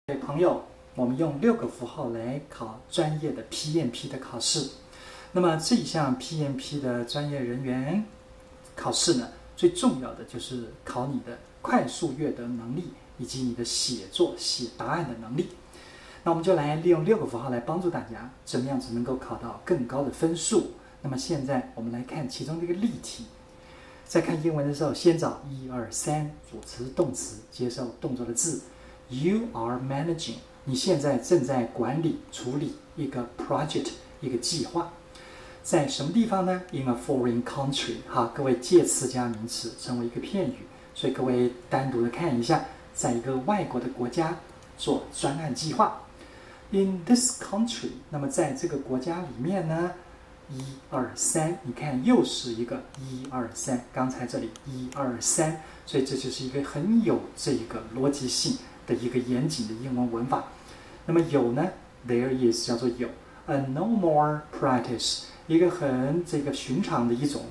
朋友，我们用6个符号来考专业的 PMP 的考试。那么这一项 PMP 的专业人员考试呢，最重要的就是考你的快速阅读能力以及你的写答案的能力。那我们就来利用6个符号来帮助大家怎么样子能够考到更高的分数。那么现在我们来看其中的一个例题。在看英文的时候，先找1、2、3主词、动词，接受动作的字。You are managing， 你现在正在管理、处理一个 project， 一个计划。在什么地方呢 ？In a foreign country。好，各位介词加名词成为一个片语，所以各位单独的看一下，在一个外国的国家做专案计划。In this country， 那么在这个国家里面呢，1、2、3，你看又是一个1、2、3，刚才这里1、2、3，所以这就是一个很有这个逻辑性的一个严谨的英文文法。那么有呢 ，there is 叫做有 ，a no more practice， 一个很寻常的一种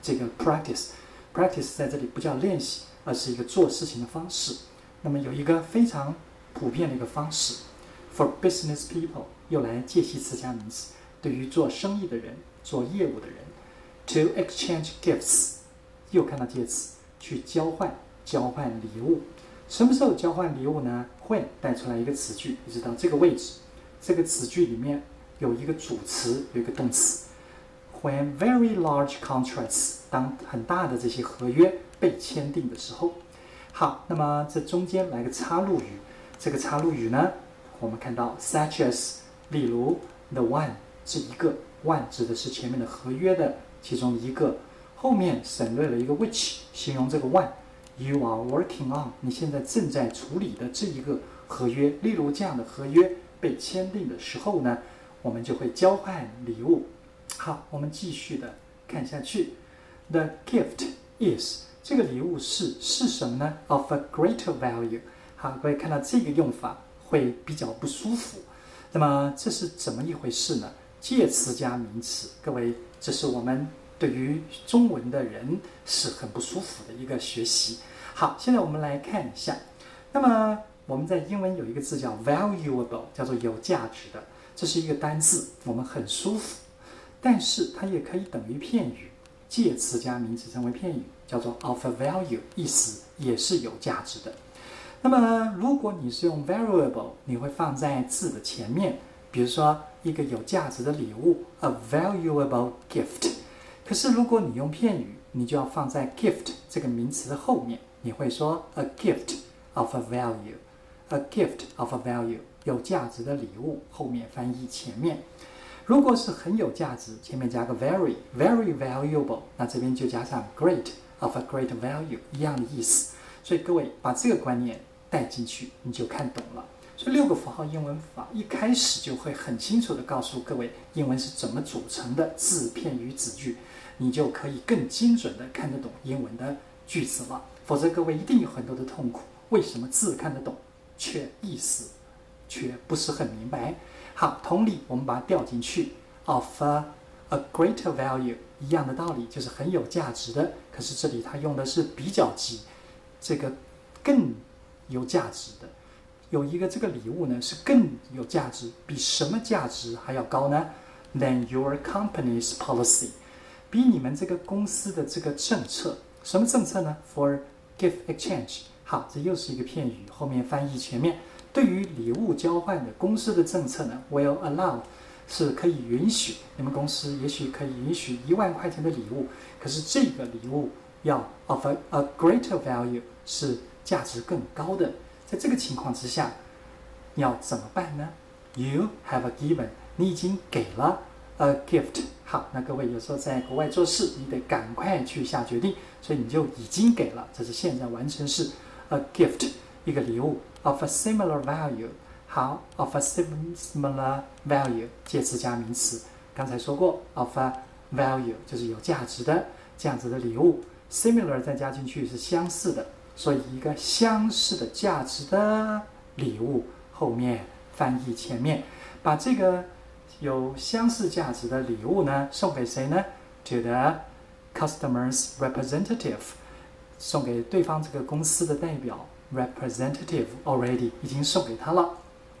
practice 在这里不叫练习，而是一个做事情的方式。那么有一个非常普遍的一个方式 ，for business people 又来介系词加名词。对于做生意的人、做业务的人 ，to exchange gifts， 又看到介词，去交换礼物。什么时候交换礼物呢？会带出来一个词句，一直到这个位置。这个词句里面有一个主词，有一个动词。When very large contracts， 当很大的这些合约被签订的时候。好，那么这中间来个插入语。这个插入语呢，我们看到 such as， 例如 the one。是一个 one 指的是前面的合约的其中的一个，后面省略了一个 which 形容这个 one。 You are working on， 你现在正在处理的这一个合约。例如这样的合约被签订的时候呢，我们就会交换礼物。好，我们继续的看下去。The gift is， 这个礼物是什么呢？ Of a greater value。 好，各位看到这个用法会比较不舒服。那么这是怎么一回事呢？介词加名词，各位，这是我们对于中文的人是很不舒服的一个学习。好，现在我们来看一下。那么我们在英文有一个字叫 valuable， 叫做有价值的，这是一个单字，我们很舒服。但是它也可以等于片语，介词加名词成为片语，叫做 of a value， 意思也是有价值的。那么如果你是用 valuable， 你会放在字的前面。比如说一个有价值的礼物 ，a valuable gift。可是如果你用片语，你就要放在 gift 这个名词的后面，你会说 a gift of a value，a gift of a value， 有价值的礼物，后面翻译前面。如果是很有价值，前面加个 very valuable， 那这边就加上 great of a great value， 一样的意思。所以各位把这个观念带进去，你就看懂了。所以6个符号英文法一开始就会很清楚地告诉各位英文是怎么组成的，字、片语、子句，你就可以更精准地看得懂英文的句子了。否则各位一定有很多的痛苦，为什么字看得懂，却意思却不是很明白？好，同理我们把它调进去 ，of a greater value， 一样的道理，就是很有价值的。可是这里它用的是比较级，这个更有价值的。有一个这个礼物呢是更有价值，比什么价值还要高呢 ？Than your company's policy， 比你们这个公司的这个政策。什么政策呢 ？For gift exchange。好，这又是一个片语，后面翻译前面。对于礼物交换的公司的政策呢 ，will allow 是可以允许，你们公司也许可以允许1万块钱的礼物，可是这个礼物要 of a greater value 是价值更高的。在这个情况之下，你要怎么办呢 ？You have given， 你已经给了 a gift。好，那各位有时候在国外做事，你得赶快去下决定，所以你就已经给了，这是现在完成式 a gift， 一个礼物 of a similar value。好 ，of a similar value， 介词加名词，刚才说过 of a value 就是有价值的这样子的礼物 ，similar 再加进去是相似的。所以一个相似的价值的礼物后面翻译前面，把这个有相似价值的礼物呢送给谁呢 ？To the customer's representative， 送给对方这个公司的代表 representative already 已经送给他了。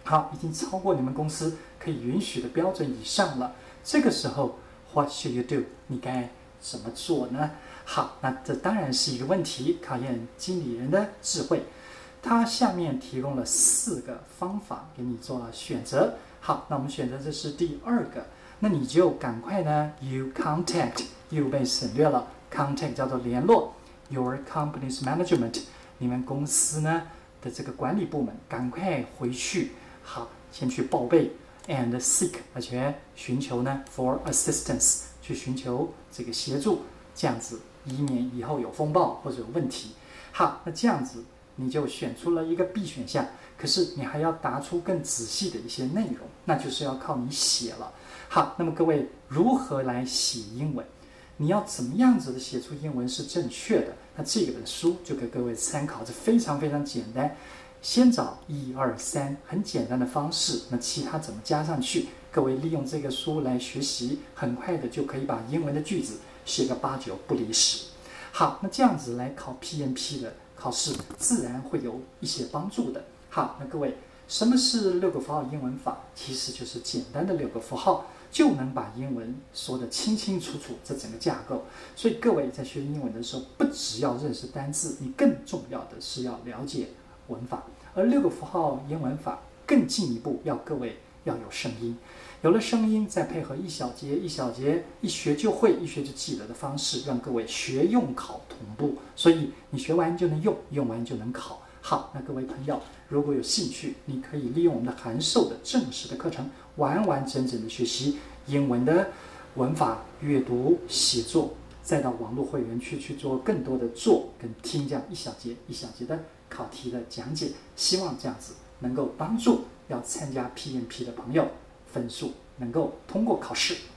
好，已经超过你们公司可以允许的标准以上了。这个时候 ，What should you do？ 你该怎么做呢？好，那这当然是一个问题，考验经理人的智慧。他下面提供了4个方法给你做选择。好，那我们选择这是第2个，那你就赶快呢 ，you contact you 被省略了 ，contact 叫做联络 your company's management 你们公司呢的这个管理部门，赶快回去，好，先去报备 and seek 而且寻求呢 for assistance 去寻求这个协助，这样子以免以后有风暴或者有问题。好，那这样子你就选出了一个 B 选项，可是你还要答出更仔细的一些内容，那就是要靠你写了。好，那么各位如何来写英文？你要怎么样子的写出英文是正确的？那这本书就给各位参考，这非常非常简单。先找1、2、3很简单的方式，那其他怎么加上去？各位利用这个书来学习，很快的就可以把英文的句子写个8、9不离10。好，那这样子来考 PMP 的考试，自然会有一些帮助的。好，那各位，什么是6个符号英文法？其实就是简单的6个符号，就能把英文说得清清楚楚，这整个架构。所以各位在学英文的时候，不只要认识单字，你更重要的是要了解文法。而6个符号英文法更进一步，要各位要有声音，有了声音，再配合一小节一小节，一学就会，一学就记得的方式，让各位学用考同步。所以你学完就能用，用完就能考。好，那各位朋友，如果有兴趣，你可以利用我们的函授的正式的课程，完完整整的学习英文的文法、阅读、写作，再到网络会员区去做更多的做跟听，这样一小节一小节的考题的讲解。希望这样子能够帮助要参加 PMP 的朋友，分数能够通过考试。